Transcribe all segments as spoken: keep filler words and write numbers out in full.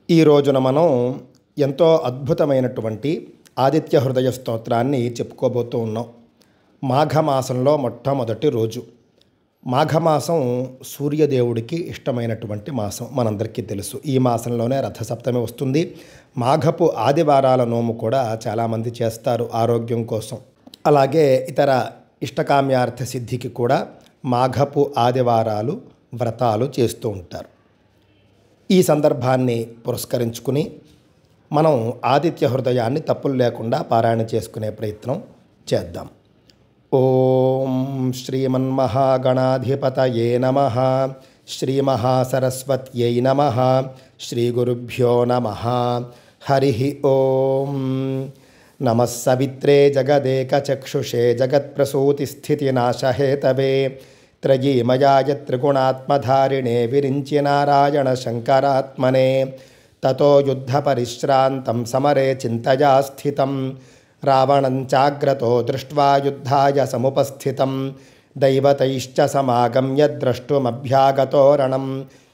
ఈ రోజున మనం ఎంతో అద్భుతమైనటువంటి ఆదిత్య హృదయ స్తోత్రాన్ని చెప్పుకోబోతూ ఉన్నాం. మాఘమాసంలో మొట్టమొదటి రోజు. మాఘమాసం సూర్యదేవుడికి ఇష్టమైనటువంటి మాసం మనందరికీ తెలుసు. ఈ మాసంలోనే రథసప్తమి వస్తుంది. మాఘపు ఆదివారాల నోము కూడా చాలామంది చేస్తారు ఆరోగ్యం కోసం. అలాగే ఇతర ఇష్టకామ్యార్థ సిద్ధికి కూడా మాఘపు ఆదివారాలు వ్రతాలు చేస్తూ ఉంటారు. ఈ సందర్భాన్ని పురస్కరించుకుని మనం ఆదిత్య హృదయాన్ని తప్పులు లేకుండా పారాయణ చేసుకునే ప్రయత్నం చేద్దాం. ఓం శ్రీమన్మహాగణాధిపతయే నమః. శ్రీ మహాసరస్వత్యై నమః. శ్రీ గురుభ్యో నమః. హరి ఓం. నమః సవిత్రే జగదేకచక్షుషే జగత్ప్రసూతిస్థితినాశహేతవే త్రయీమయాయ త్రిగుణాత్మధారిణే విరించి నారాయణ శంకరాత్మనే. తతో యుద్ధపరిశ్రాంతం సమరే చింతయా స్థితం రావణం చాగ్రతో దృష్ట్వా యుద్ధాయ సముపస్థితం దైవతైశ్చ సమాగమ్య ద్రష్టుమభ్యాగతో రణం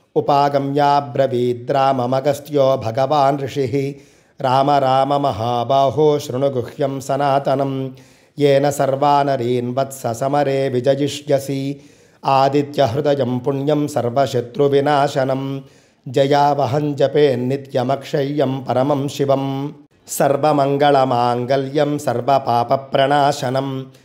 ఉపాగమ్యాబ్రవీద్రామమగస్త్యో భగవాన్ ఋషిః రామ రామ మహాబాహో శృణు గుహ్యం సనాతనం येन सर्वानरीन् वत्स समरे विजयिष्यसि आदित्य हृदयं पुण्यं सर्वशत्रुविनाशनं जयावहं जपेन्नित्यमक्षय्यं परमं शिवं सर्वमङ्गलमाङ्गल्यं सर्वपापप्रणाशनं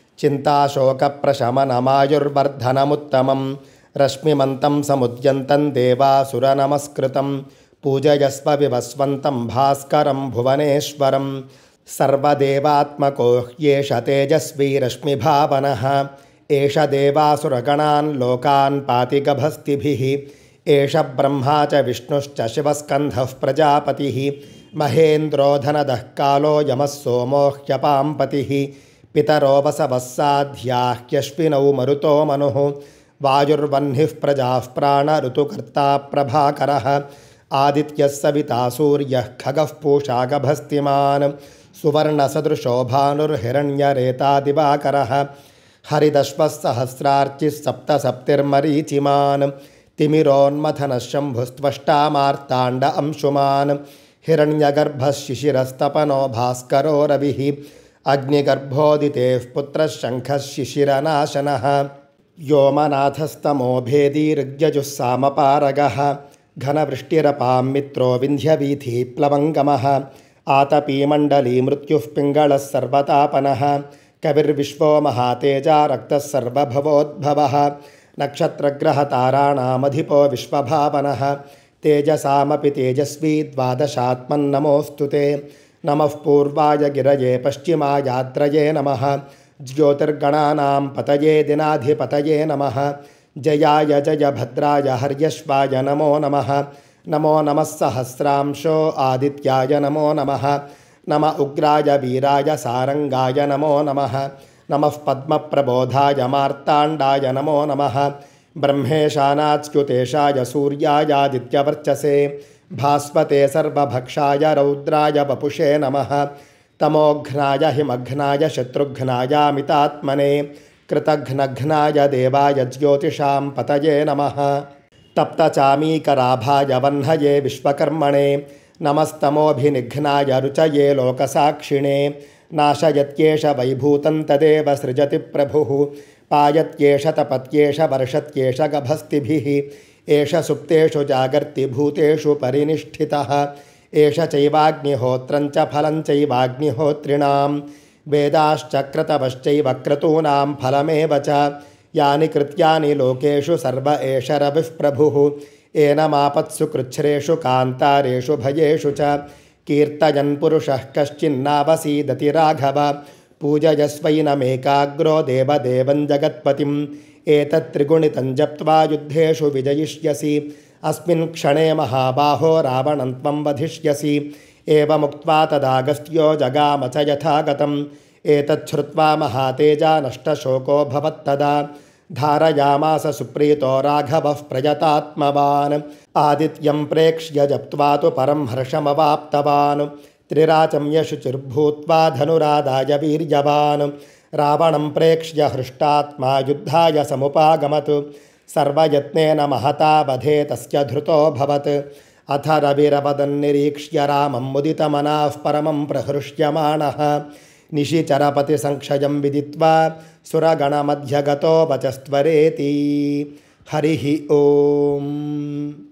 चिन्ताशोकप्रशमनमायुर्वर्धनमुत्तमं रश्मिमन्तं समुद्यन्तं देवासुरनमस्कृतं पूजयस्व विवस्वन्तं भास्करं भुवनेश्वरं सर्वदेवात्मको ह्येष तेजस्वी रश्मिभावनः एष देवासुरगणान् लोकान् पाति गभस्तिभिः एष ब्रह्मा च विष्णुश्च शिवस्कन्धः प्रजापतिः महेन्द्रो धनदः कालो यमः सोमो ह्यपाम्पतिः पितरो वसवः साध्याः ह्यश्विनौ मरुतो मनुः वायुर्वह्निः प्रजाः प्राण ऋतुकर्ता प्रभाकरः आदित्यः सविता सूर्यः खगः पूषा गभस्तिमान् सुवर्णसदृशो भानुर्हिरण्यरेता दिवाकरः हरिदश्वः सहस्रार्चिः सप्तसप्तिर्मरीचिमान् तिमिरोन्मथनः शम्भुस्त्वष्टा मार्ताण्ड अंशुमान् हिरण्यगर्भः शिशिरस्तपनो भास्करो रविः अग्निगर्भोदितेः पुत्रः शङ्खः शिशिरनाशनः व्योमनाथस्तमो भेदी ऋग्यजुः सामपारगः घनवृष्टिरपां मित्रो विन्ध्यवीथि प्लवङ्गमः आतपीमण्डली मृत्युः पिङ्गळः सर्वतापनः कविर्विश्वो महातेजा रक्तः सर्वभवोद्भवः नक्षत्रग्रहताराणामधिपो विश्वभावनः तेजसामपि तेजस्वी द्वादशात्मन्नमोऽस्तु ते नमः पूर्वाय गिरये पश्चिमायात्रये नमः ज्योतिर्गणानां पतये दिनाधिपतये नमः जयाय जय भद्राय हर्यश्वाय नमो नमः नमो नमः सहस्रांशो आदित्याय नमो नमः नम उग्राय वीराय सारंगाय नमो नमः नमः पद्मप्रबोधाय मार्ताण्डाय नमो नमः ब्रह्मेशानाच्युतेशाय सूर्यायादित्यवर्चसे भास्वते सर्वभक्षाय रौद्राय वपुषे नमः तमोघ्नाय हिमघ्नाय शत्रुघ्नायामितात्मने कृतघ्नघ्नाय देवाय ज्योतिषां पतये नमः तप्तचामीकराभाय वह्नये विश्वकर्मणे नमस्तमोभिनिघ्नाय रुचये लोकसाक्षिणे नाशयत्येष वैभूतं तदेव सृजति प्रभुः पायत्येष तपत्येष वर्षत्येष गभस्तिभिः एष सुप्तेषु जागर्ति भूतेषु परिनिष्ठितः एष चैवाग्निहोत्रं च फलं चैवाग्निहोत्रिणां वेदाश्चक्रतवश्चैव क्रतूनां फलमेव च यानि कृत्यानि लोकेषु सर्व एष रविः प्रभुः एनमापत्सु कृच्छ्रेषु कान्तारेषु भयेषु च कीर्तयन् पुरुषः कश्चिन्नावसीदति राघव पूजयस्वैनमेकाग्रो देवदेवं जगत्पतिम् एतत्त्रिगुणितं जप्त्वा युद्धेषु विजयिष्यसि अस्मिन् क्षणे महाबाहो रावणं त्वं वधिष्यसि एवमुक्त्वा तदागस्त्यो जगाम च यथागतम् एतच्छ्रुत्वा महातेजा नष्टशोको भवत्तदा धारयामास सुप्रीतो राघवः प्रयतात्मवान् आदित्यं प्रेक्ष्य जप्त्वा तु परं हर्षमवाप्तवान् त्रिराचम्य शुचिर्भूत्वा धनुरादाय वीर्यवान् रावणं प्रेक्ष्य हृष्टात्मा युद्धाय समुपागमत् सर्वयत्नेन महता वधे तस्य धृतो भवत् अथ रविरवदन्निरीक्ष्य रामं मुदितमनाः परमं प्रहृष्यमाणः निशिचरपतिसंक्षयं विदित्वा सुरगणमध्यगतो वचस्त्वरेति। हरिः ओम्।